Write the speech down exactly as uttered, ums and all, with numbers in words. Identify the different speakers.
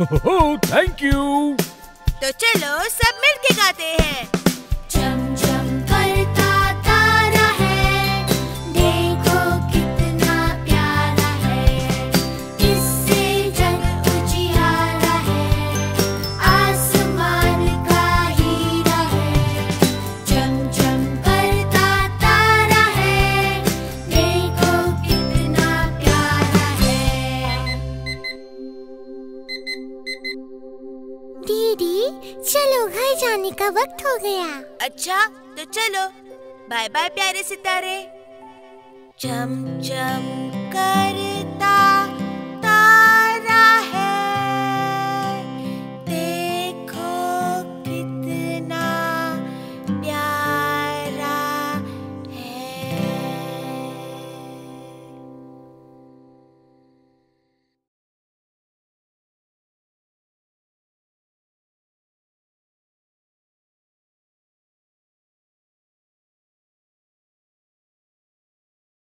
Speaker 1: Thank you.
Speaker 2: तो चलो सब मिलके गाते हैं।
Speaker 3: चम चम करता तारा है, देखो कितना प्यारा है, इससे जग उजियारा है, आसमान का हीरा है। चम चम करता तारा है, देखो कितना प्यारा है। दीदी चलो घर जाने का वक्त हो गया।
Speaker 2: अच्छा तो चलो, बाय बाय प्यारे सितारे। चम चम कर